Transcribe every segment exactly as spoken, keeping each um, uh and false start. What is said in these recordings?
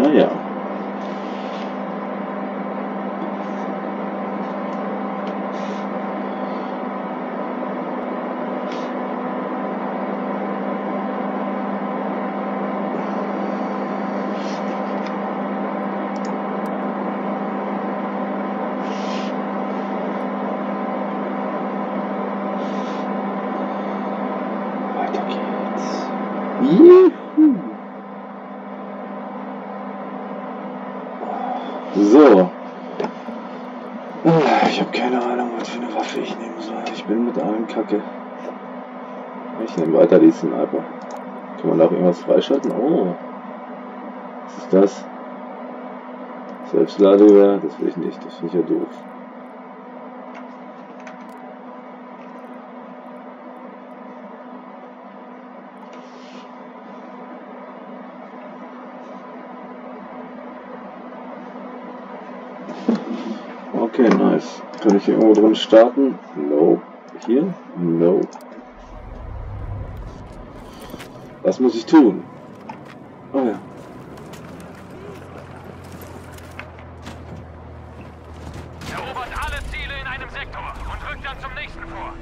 Naja. Weiter geht's. Juhu. So. Ich habe keine Ahnung, was für eine Waffe ich nehmen soll. Ich bin mit allem Kacke. Ich nehme weiter die Sniper. Kann man da auch irgendwas freischalten? Oh. Was ist das? Selbstladegewehr? Das will ich nicht. Das finde ich ja doof. Okay, nice. Kann ich hier irgendwo drin starten? No. Hier? No. Was muss ich tun? Oh ja. Erobert alle Ziele in einem Sektor und rückt dann zum nächsten vor.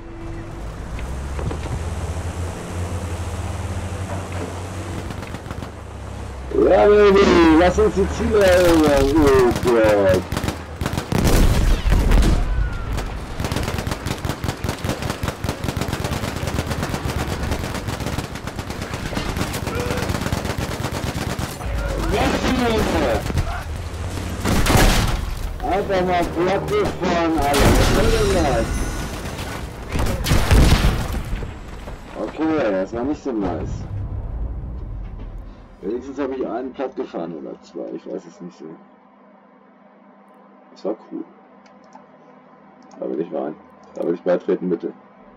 Ja, Baby, lass uns die Ziele erobern. Oh Gott. Einfach mal platt gefahren, Alter. Was soll denn das? Okay, das war nicht so nice. Wenigstens habe ich einen platt gefahren oder zwei, ich weiß es nicht so. Das war cool. Da will ich rein. Da will ich beitreten, bitte.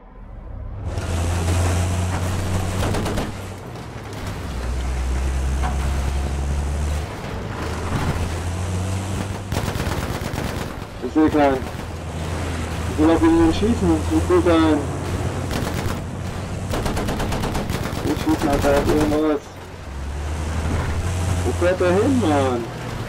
Ich will keinen. Ich will auf ihn schießen. Ich will keinen. Ich schieße einfach auf irgendwas. Wo fährt der hin, Mann?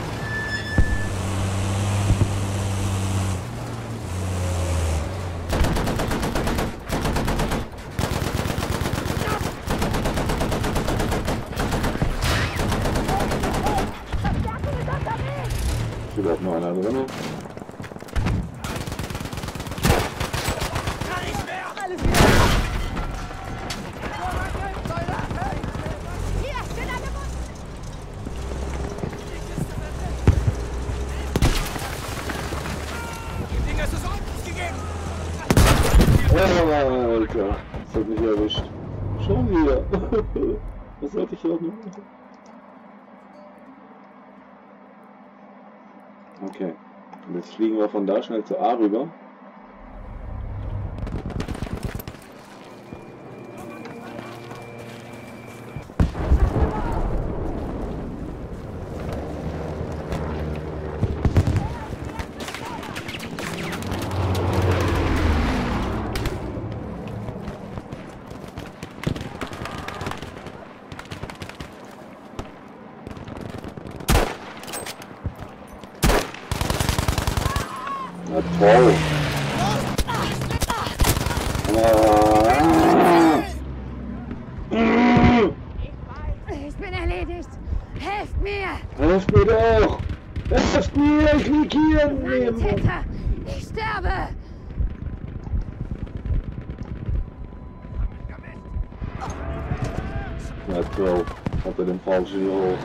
Ich will auch noch einer drin. Oh, Alter, das hat mich erwischt. Schon wieder. Was sollte ich auch noch machen? Okay. Und jetzt fliegen wir von da schnell zu A rüber. Na toll. Ich bin erledigt. Helft mir! Helft mir doch! Helft mir! Ich lieg hier neben. Täter! Ich sterbe! Na toll. Hat er den falschen geholt.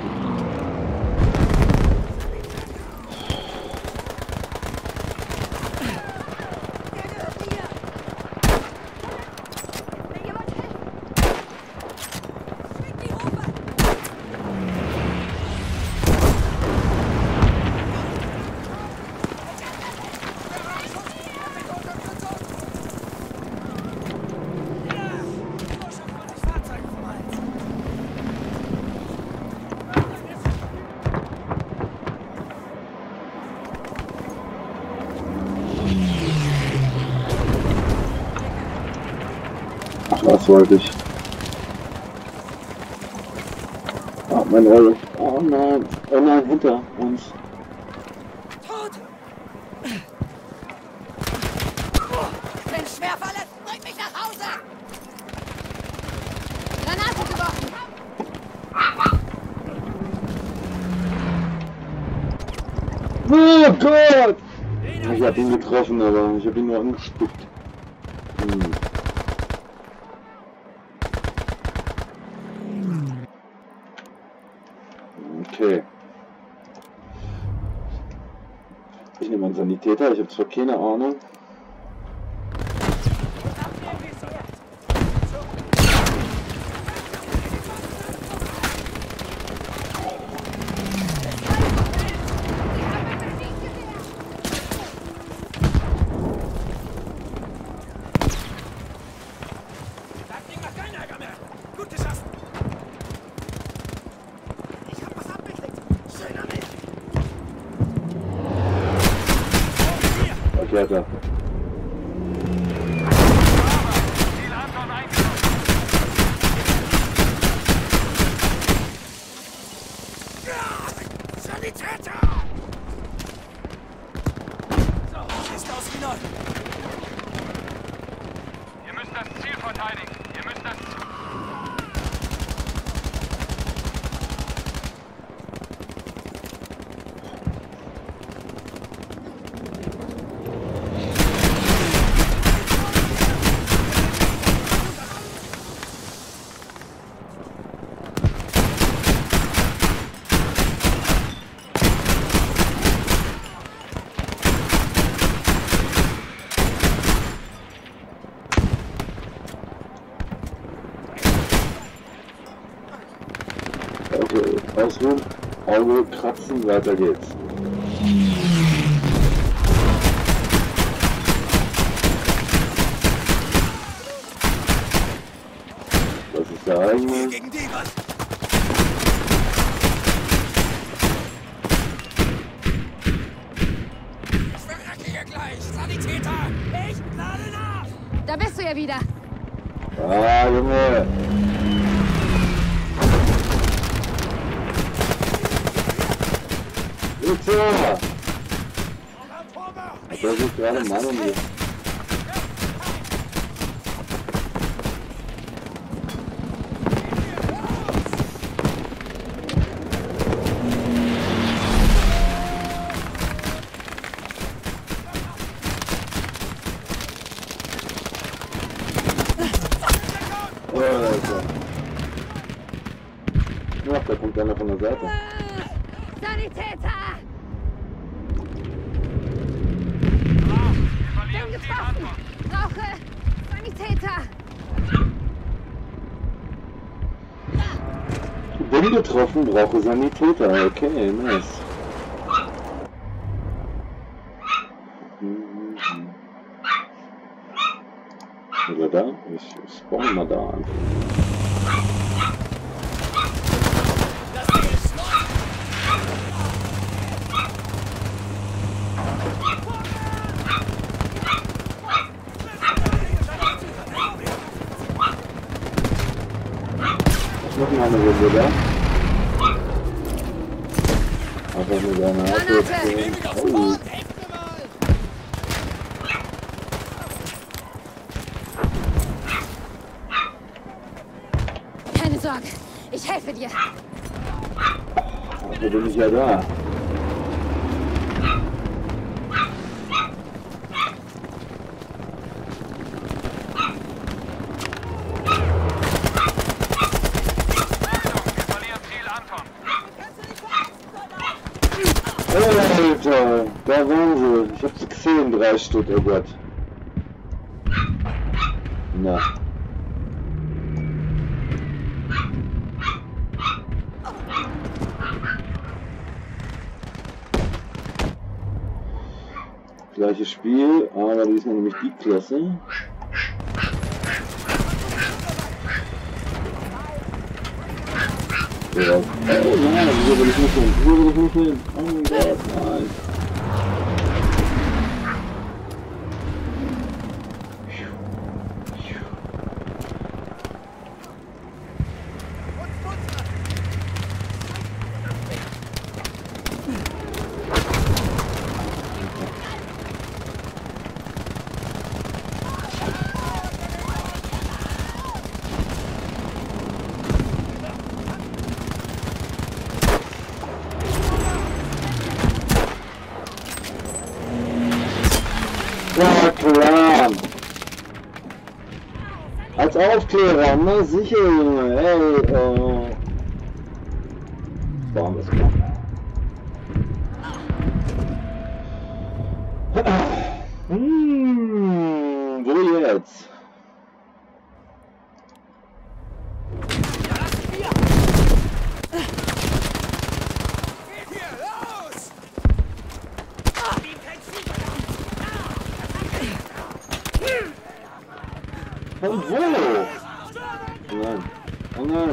Ach, was wollte ich? Ah, mein Euro. Oh nein. Oh nein, hinter uns. Tot! Ich bin schwer verletzt. Bring mich nach Hause! Granate geworfen. Oh Gott! Ich hab ihn getroffen, aber ich hab ihn nur angespuckt. Hm. Okay. Ich nehme einen Sanitäter, ich habe zwar keine Ahnung. Okay, da. Ziel Anton eingenommen. Sanitäter! So, schießt aus wie neu. Ihr müsst das Ziel verteidigen. Ihr müsst das Ziel... Okay, ausruhen, Auge kratzen, weiter geht's. Was ist der eigene? Gegen die was? Ich verrecke hier gleich! Sanitäter! Ich lade nach! Da bist du ja wieder. Ah, Junge! Bitte! Der sieht gerade Mann um mich. Oh, Alter. Ach, da kommt einer von der Seite. Sanitäter! Wir Bin verlieren Ziel getroffen! Anton. Brauche Sanitäter! Bin getroffen, brauche Sanitäter. Okay, nice. Oder da? Ich spawn mal da an. Noch mal eine Runde da. Aber mit einer Art. Oh. Keine Sorge, ich helfe dir. Dafür bin ich ja da. Alter, da waren sie. Ich hab sie gesehen, drei Stück, oh Gott. Na. Gleiches Spiel, aber diesmal nämlich die Klasse. Ja. Oh nein, hier will ich nicht hin, hier will ich nicht hin. Oh mein Gott, nein. Aufklärer, na sicher, Junge, ey, oh. Bam, ist klar. Hm, wo jetzt? Von wo? Oh nein. Oh nein.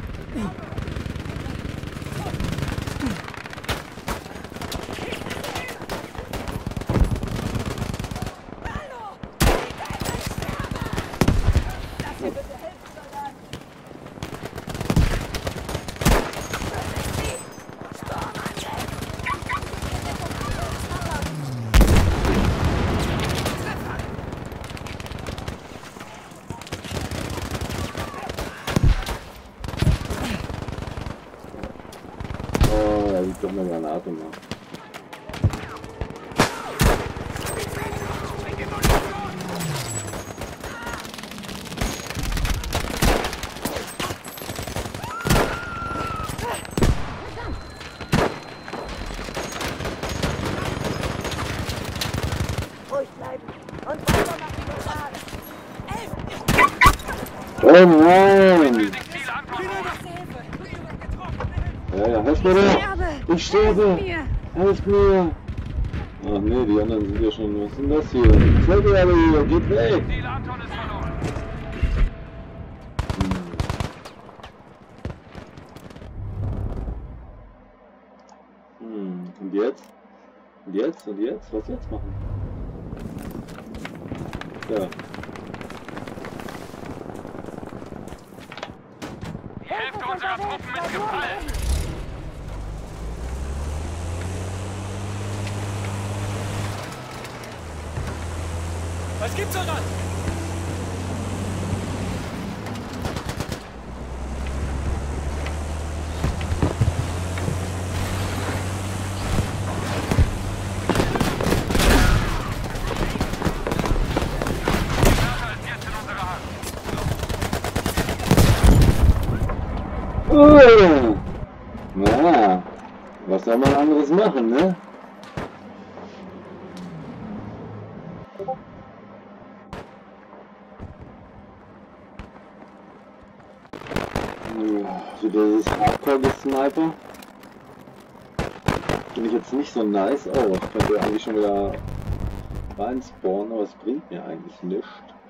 Doch eine Granate mal. Oh nein! Ja, ja, helft mir doch! Ich sterbe! Helft mir! Ach nee, die anderen sind ja schon... Was ist denn das hier? Seid ihr alle hier? Geht weg! Hm. Hm. Und jetzt? Und jetzt? Und jetzt? Was jetzt machen? Ja. Die Hälfte unserer Truppen ist gefallen. Was gibt's da dann? Oh. Na, was soll man anderes machen, ne? Wieder dieses Hardcore-Sniper. Finde ich jetzt nicht so nice. Oh, ich könnte eigentlich schon wieder reinspawnen, aber es bringt mir eigentlich nichts.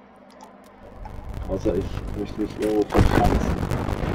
Außer ich möchte mich irgendwo verpflanzen.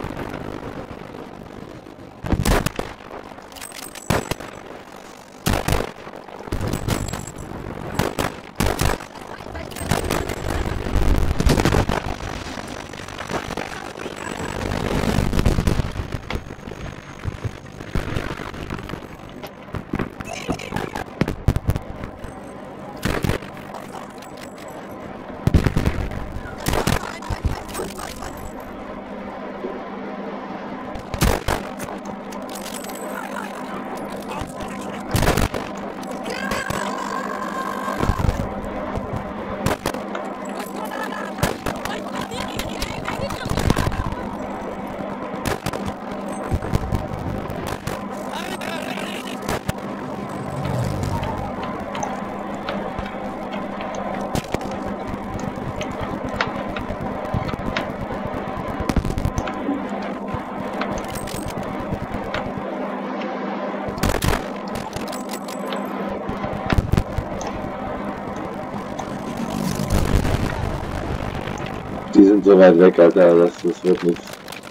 Die sind so weit weg, Alter, das, das wird nichts.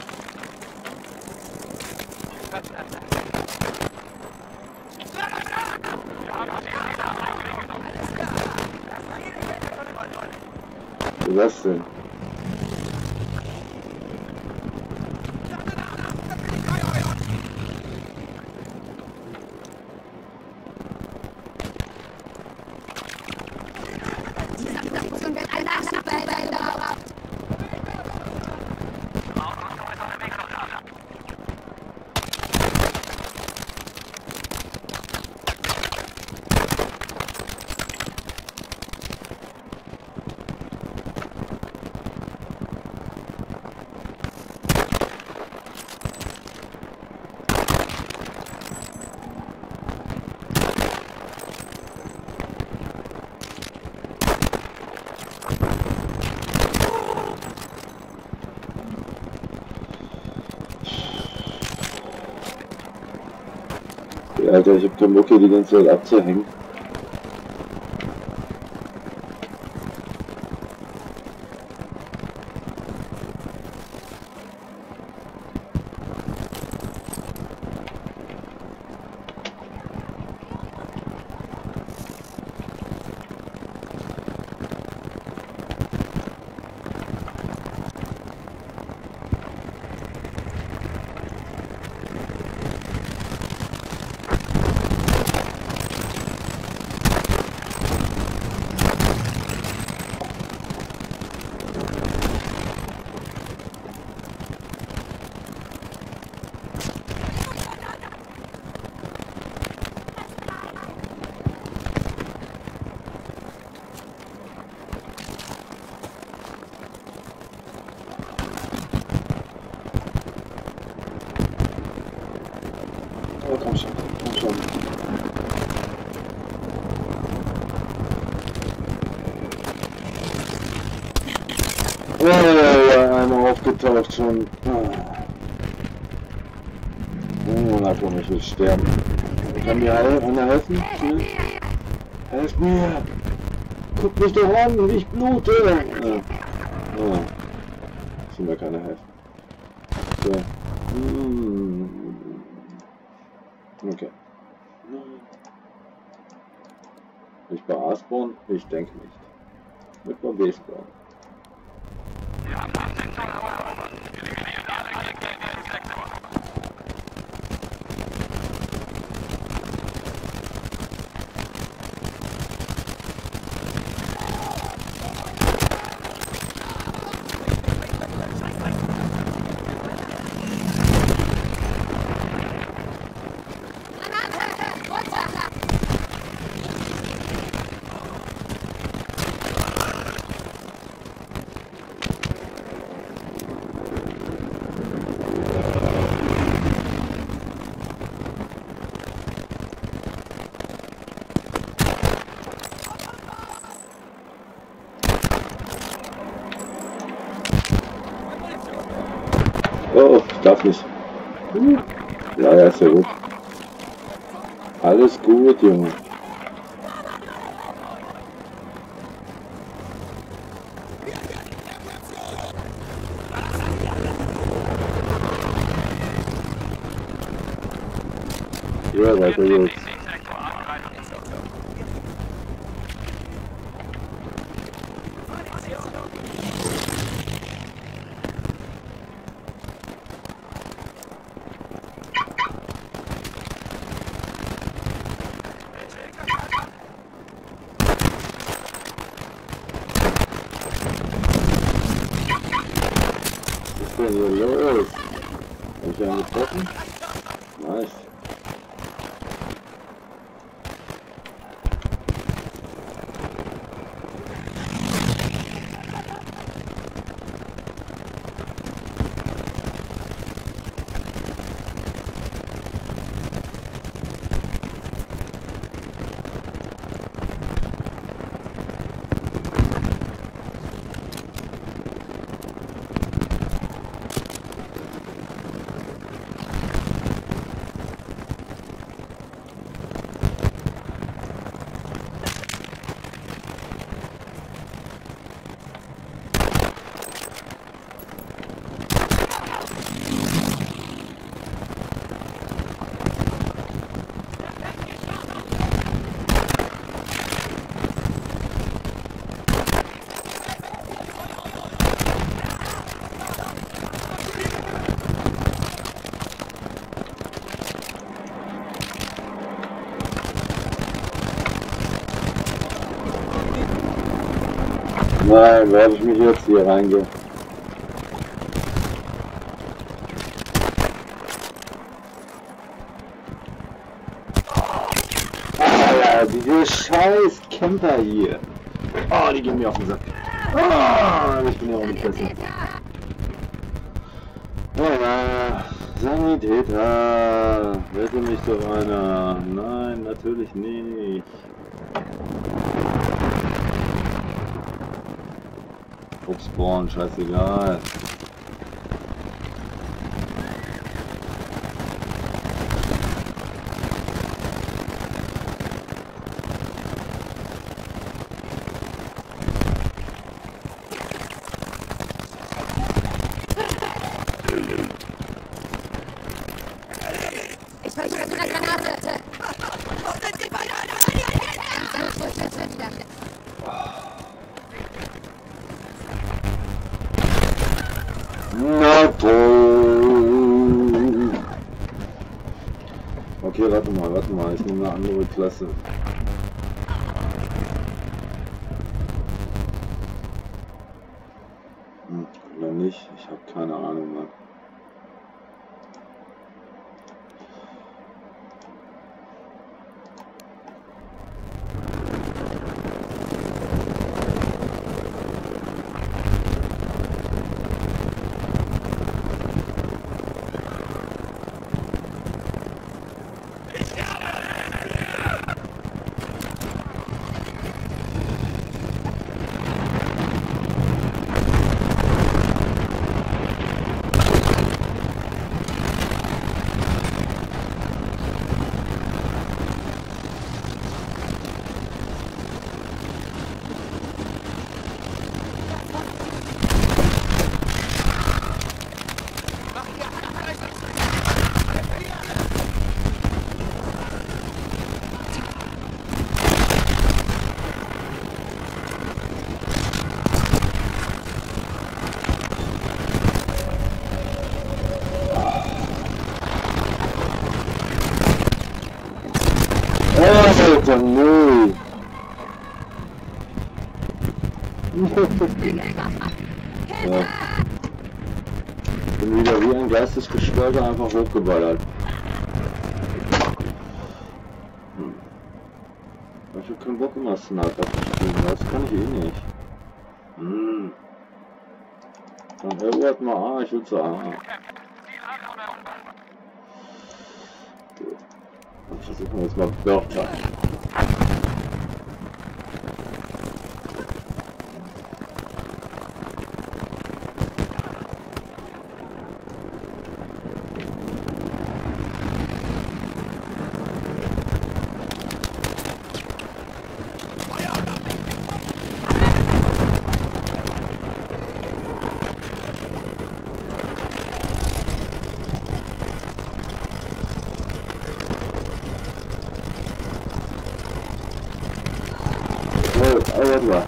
Was ist das denn? Ja, Alter, ich hab keinen Bock hier die ganze Zeit abzuhängen. Oh, komm schon, komm schon. Oh, ja, ja, einmal aufgetaucht schon. Oh, na komm, ich will sterben. Kann mir einer helfen? Hm? Helf mir! Guck mich doch an, wie ich blute! Ah. Ah. Kann mir keiner helfen. So. Hm. Okay. Nicht bei A-Spawn? Ich denke nicht. Mit bei B-Spawn. Wir haben den Sektor erobert. Eliminieren alle Gegner im Sektor. Oh, ich darf nicht. Hm. Ja, ja, ist ja gut. Alles gut, Junge. Ja, weiter geht's. Was ist denn hier los? Hab ich einen getroffen? Nice. Nein, werde ich mich jetzt hier reingehen. Alter, diese scheiß Camper hier. Oh, die gehen mir auf den Sack. Oh, ich bin ja auch nicht besser. Ja, Sanitäter, rette mich doch einer. Nein, natürlich nicht. Spawn, scheißegal. Versuch mit einer Granate! Wo sind Sie beide? Wo ist jetzt wieder? Na toll! Okay, warte mal, warte mal, ich nehme eine andere Klasse. Hm, oder nicht? Ich habe keine Ahnung mehr. Alter, nee! Ja. Bin wieder wie ein Geistesgestörter einfach hochgeballert. Hm. Ich hab keinen Bock immer Sniper zu spielen, das kann ich eh nicht. Hm. Dann irgendwas mal A, ich will zu A. Dann versuchen wir jetzt mal Wörter. Alter.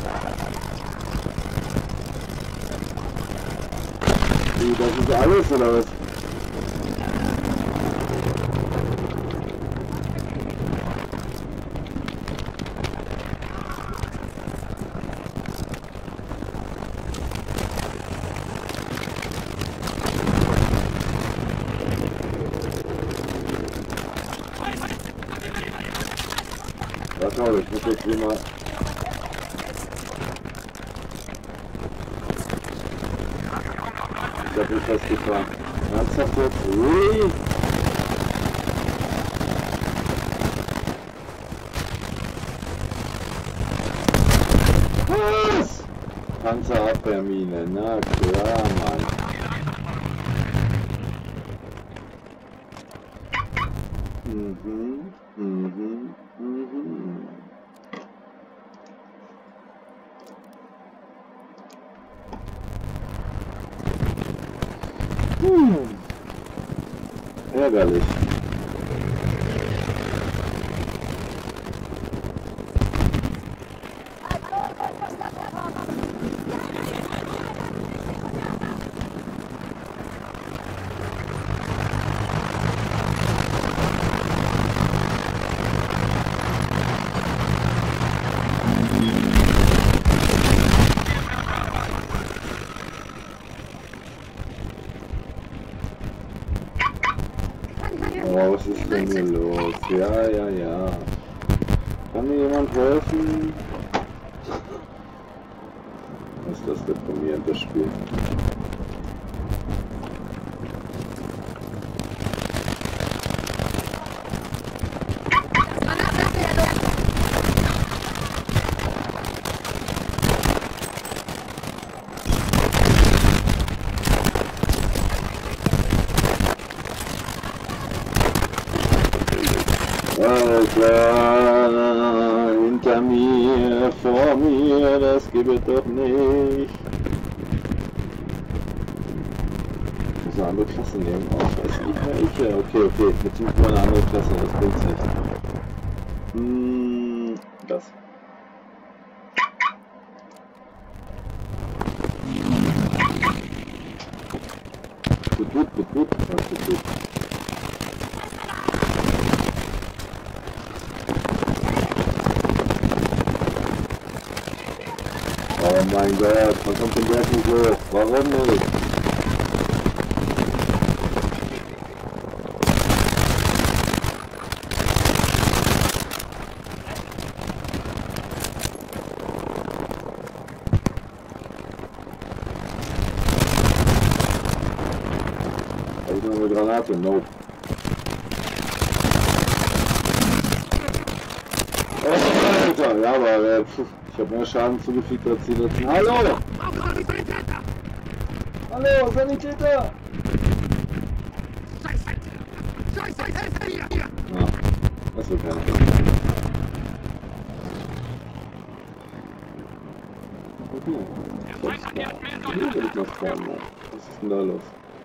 Wie, das ist alles oder was? Ja toll, ich muss jetzt hier mal... Ich hab mich festgefahren. Ernsthaft jetzt? Really? Was? Panzerabwehrmine, na klar, Mann. Mhm, mhm, mhm. Hm. Ärgerlich. Oh, was ist denn hier los? Ja, ja, ja. Kann mir jemand helfen? Was ist das deprimierendes Spiel? Alter, hinter mir, vor mir, das gibt es doch nicht. eine andere Klasse nehmen. Oh, ich weiß nicht welche. Okay, okay, jetzt suchen wir eine andere Klasse, das bringt's nicht. Hm, das. Gut, gut, gut, gut. Ja, gut, gut. Oh mein Gott, man kommt den Berg nicht hoch. Warum nicht? Habe ich noch eine Granate? Nope. Oh, Alter, ja, aber äh, pf, ich habe mehr Schaden zugefügt als die letzten. Hallo! Hallo, Sanitäter! Ja, das wird keiner. Okay, hier will ich noch spawnen. Was ist denn da los?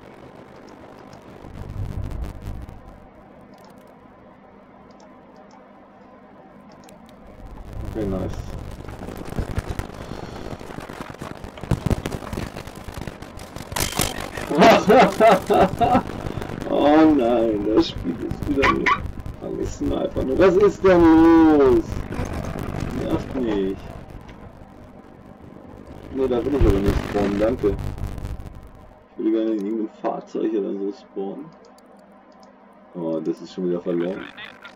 Okay, nice. Oh nein, das Spiel ist wieder mit alles Sniper. Was ist denn los? Nervt nicht. Ne, da will ich aber nicht spawnen, danke. Ich will gerne in irgendein Fahrzeug oder so spawnen. Oh, das ist schon wieder verloren.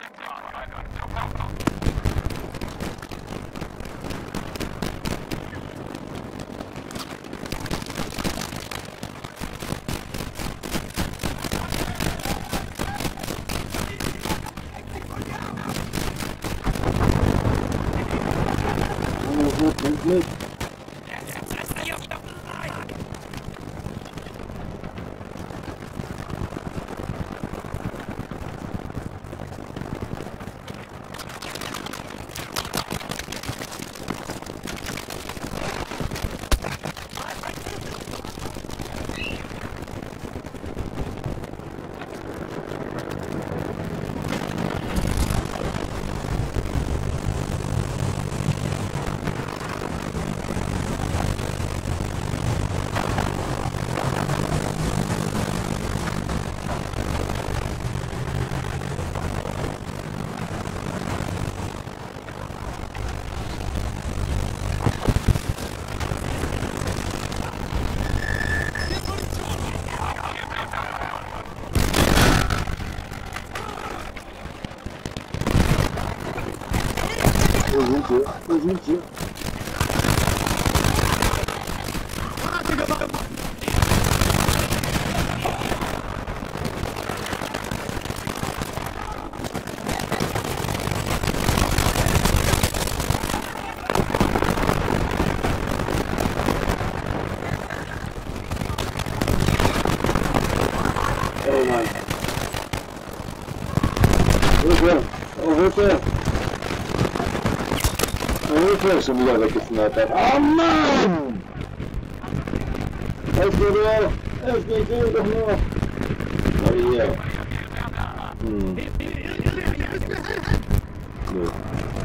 Mit, mit. Wo sind sie? Wo sind sie? Oh nein. Hilfe! Oh, Hilfe! Hilfe, schon wieder weggesnipert. Oh Mann! Helf mir doch! Helf mir, ich will doch noch! Oh hier. Hm. Nö.